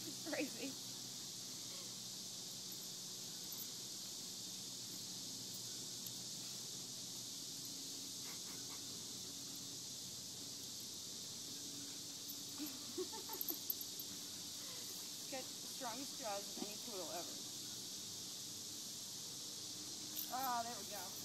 It's crazy. It's got the strongest jaws of any poodle ever. Oh, there we go.